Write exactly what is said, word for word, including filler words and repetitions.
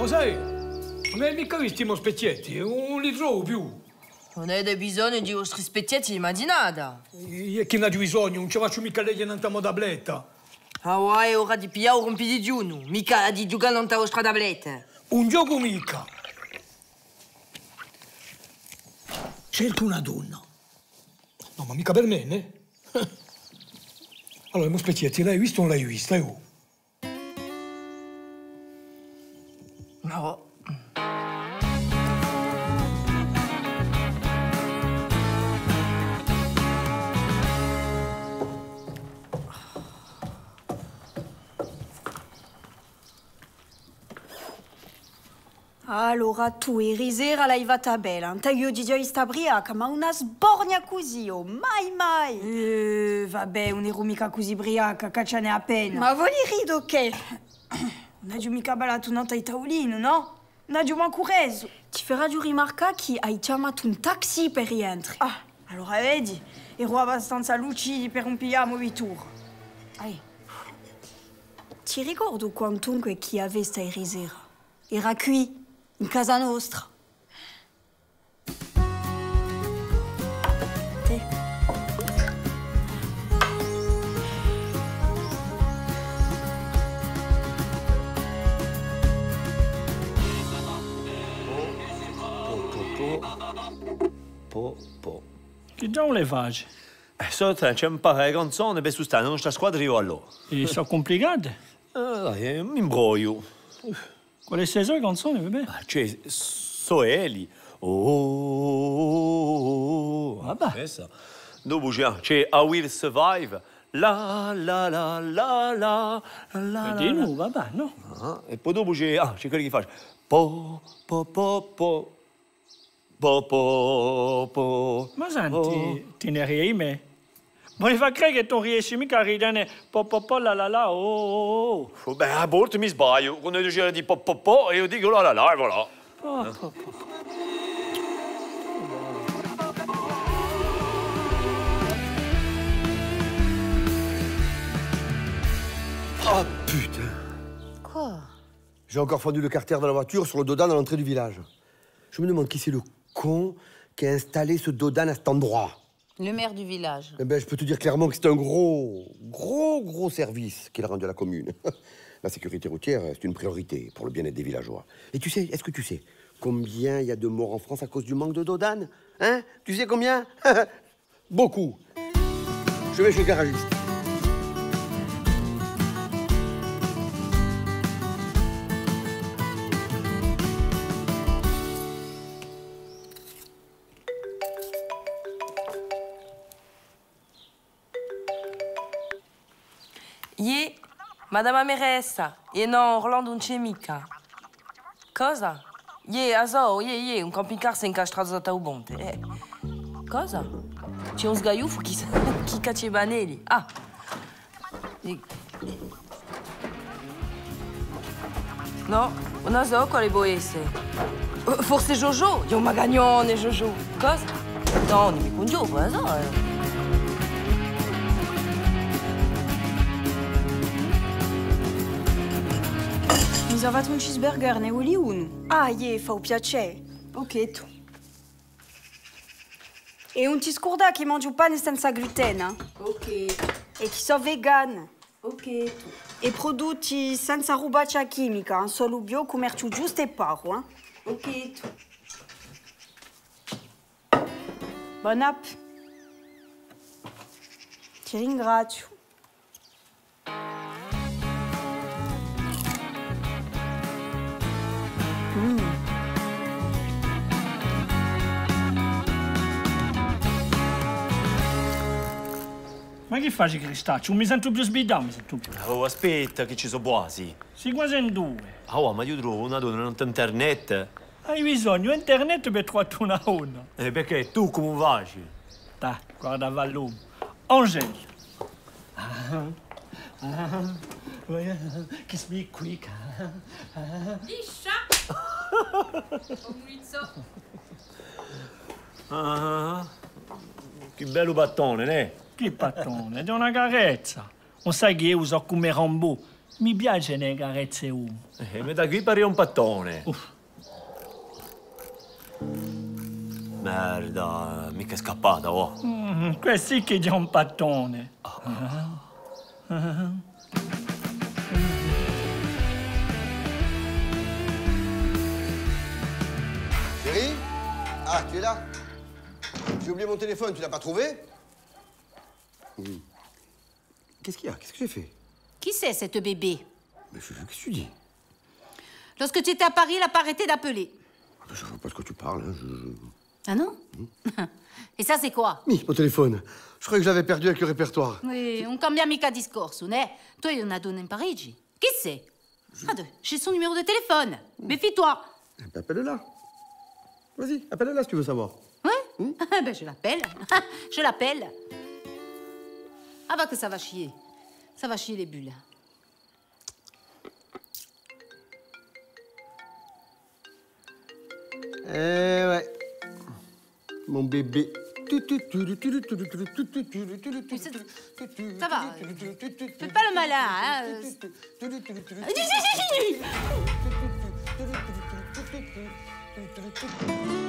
Lo sai, non hai mica visto i mospecchietti? Non li trovo più. Non avete bisogno di vostri specchietti di mattinata. E chi ne ha bisogno? Non ci faccio mica lei in una tabletta. Ah ouais, ora di pigliare un rompi di digiuno. Mica di giocare nella vostra tabletta. Un gioco mica. Cerco una donna. No, ma mica per me, né? Allora, i mospecchietti, l'hai visto o non l'hai vista? Io? No. Allora tu ieri sera l'hai fatta bella, io di già sta briaca, ma una sbornia così, oh, mai mai! Eh, vabbè, non ero mica così briaca, caccia ne appena. Ma voi rido che? Non hai mica ballato notte ai tavolino, no? Non hai manco reso. Ti farà giù rimarcare che hai chiamato un taxi per rientrare. Ah, allora vedi, ero abbastanza lucidi per un pigliamo di tour. Ai. Ti ricordo quantunque chi avesse ieri sera? Era qui. In casa nostra. Te. Po, po. Che già le faccio? Eh, sotto c'è un po' di canzoni per sostenere la nostra squadra io allora. E sono complicate? Eh, dai, mi imbroglio. Quali sono le canzoni, vabbè? Ah, cioè, Soeli. Oh, vabbè. Questa. Dopo c'è, c'è I Will Survive. La la la la la la. Di nuovo, vabbè, no? Ah, e poi dopo c'è, ah, c'è quello che fa. Po, po, po, po. Po, po, po. Ma senti, oh. ti ne rii me? Ma mi fa credere che tu riesci mica a ridere po po po la la la oh oh oh. Beh, a volte mi sbaglio. Quando io dicevo di po po po e io dico la la la e voilà. Po, po, po. Oh putain! Quoi? J'ai encore fendu le carter de la voiture sur le dodan à l'entrée du village. Je me demande qui c'est le con qui a installé ce dodan à cet endroit. Le maire du village. Eh ben, je peux te dire clairement que c'est un gros, gros, gros service qu'il a rendu à la commune. La sécurité routière, c'est une priorité pour le bien-être des villageois. Et tu sais, est-ce que tu sais combien il y a de morts en France à cause du manque de dodan? Hein? Tu sais combien? Beaucoup. Je vais chez le garagiste. Ie, madame Ameressa, e non Orlando non c'è mica. Cosa? Ie, aso, ie, ie, un camping-car si è incastrato da Taubonte. Eh. Cosa? C'è un sgaiuffo chi, chi caccia i banelli. Ah. E... No, non so quale può essere. Forse Jojo, io ma gagnone Jojo. Cosa? No, non mi con Jojo, aso, eh. Mi ho fatto un cheeseburger, ne vuoi uno? Ah, ie, fa piacere. Ok, tu. E non ti scorda che mangio pane senza glutine? Ok. E che sono vegana. Ok, tu. E prodotti senza rubaccia chimica, solo bio, commercio giusto e paro, eh? Ok, tu. Buon app. Ti ringrazio. Mm. Ma che fai, Cristaccio? Non mi sento più sbidato, mi sento più. Oh, aspetta, che ci sono buasi. Si quasi in due. Oh, ma io trovo una donna non internet. Hai bisogno di internet per trovare una donna. E perché tu come facci? Dai, guarda a lume. Angel. Ah, ah, kiss me quick. Liscia! Comunizzo. Ah, che bello battone, né? Che pattone, è una carezza. Non sai che io uso come Rambo. Mi piace le carezze um. Eh, ma da qui pare un pattone. Uff. Merda, mica è scappata, oh. Mm, questo che è un pattone. Oh. Uh-huh. Uh-huh. Chérie? Ah, tu es là? J'ai oublié mon téléphone, tu l'as pas trouvé? Mmh. Qu'est-ce qu'il y a? Qu'est-ce que j'ai fait? Qui c'est, cette bébé? Mais je, qu'est-ce que tu dis? Lorsque tu étais à Paris, elle n'a pas arrêté d'appeler. Je vois pas de quoi tu parles, hein. Je, je... Ah non? Mmh. Et ça, c'est quoi? Mi, mon téléphone. Je croyais que je l'avais perdu avec le répertoire. Oui, on cambia mica discorso, né? Toi, il en a donné un Parigi. Qui c'est? Je... Ah, j'ai son numéro de téléphone. Mmh. Méfie-toi. Eh ben, appelle-la. Vas-y, appelle-la si tu veux savoir. Ouais? Mmh. Ben, je l'appelle. Je l'appelle. Ah bah que ça va chier. Ça va chier les bulles. Eh ouais. Mon bébé. Ça va. Fais pas le malin, hein. Euh...